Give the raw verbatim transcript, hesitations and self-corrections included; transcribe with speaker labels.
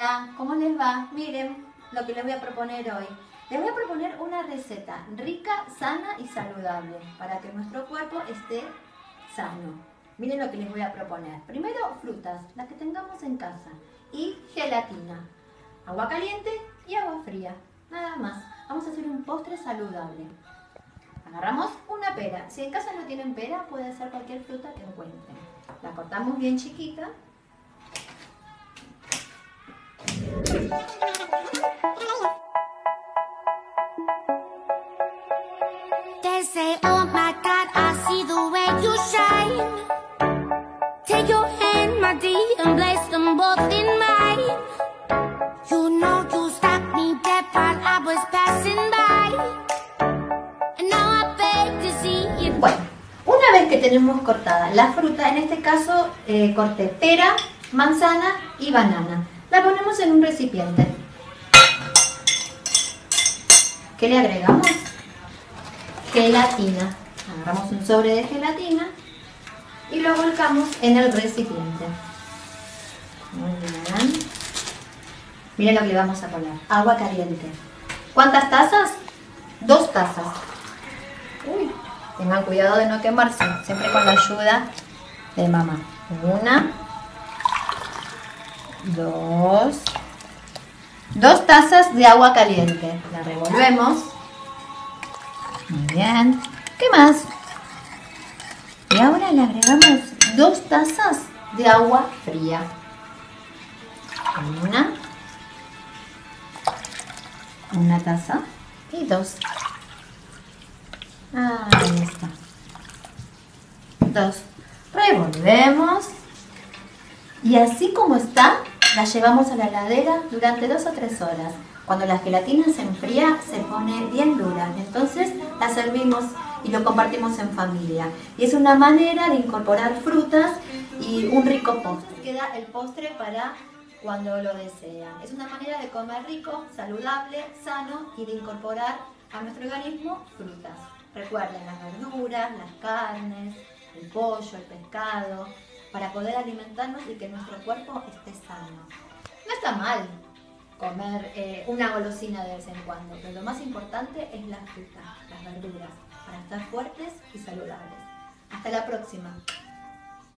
Speaker 1: Hola, ¿cómo les va? Miren lo que les voy a proponer hoy. Les voy a proponer una receta rica, sana y saludable para que nuestro cuerpo esté sano. Miren lo que les voy a proponer. Primero, frutas, las que tengamos en casa, y gelatina, agua caliente y agua fría. Nada más. Vamos a hacer un postre saludable. Agarramos una pera. Si en casa no tienen pera, puede ser cualquier fruta que encuentren. La cortamos bien chiquita.
Speaker 2: They say, oh my God, I see the way you shine. Take your hand, my dear, and place them both in mine. You know you stopped me dead while I was passing by. And now I beg to see it.
Speaker 1: Bueno, una vez que tenemos cortada la fruta, en este caso eh, corté pera, manzana y banana. La ponemos en un recipiente. ¿Qué le agregamos? Gelatina. Agarramos un sobre de gelatina y lo volcamos en el recipiente. Muy bien. Miren lo que le vamos a poner. Agua caliente. ¿Cuántas tazas? Dos tazas. Uy, tengan cuidado de no quemarse, siempre con la ayuda de mamá. Una, dos, dos tazas de agua caliente. La revolvemos. Muy bien. ¿Qué más? Y ahora le agregamos dos tazas de agua fría. Una, una taza y dos. Ahí está. Dos. Revolvemos. Y así como está, la llevamos a la heladera durante dos o tres horas. Cuando la gelatina se enfría, se pone bien dura. Entonces la servimos y lo compartimos en familia. Y es una manera de incorporar frutas y un rico postre. Queda el postre para cuando lo desean. Es una manera de comer rico, saludable, sano y de incorporar a nuestro organismo frutas. Recuerden las verduras, las carnes, el pollo, el pescado, para poder alimentarnos y que nuestro cuerpo esté sano. No está mal comer eh, una golosina de vez en cuando, pero lo más importante es la fruta, las verduras, para estar fuertes y saludables. Hasta la próxima.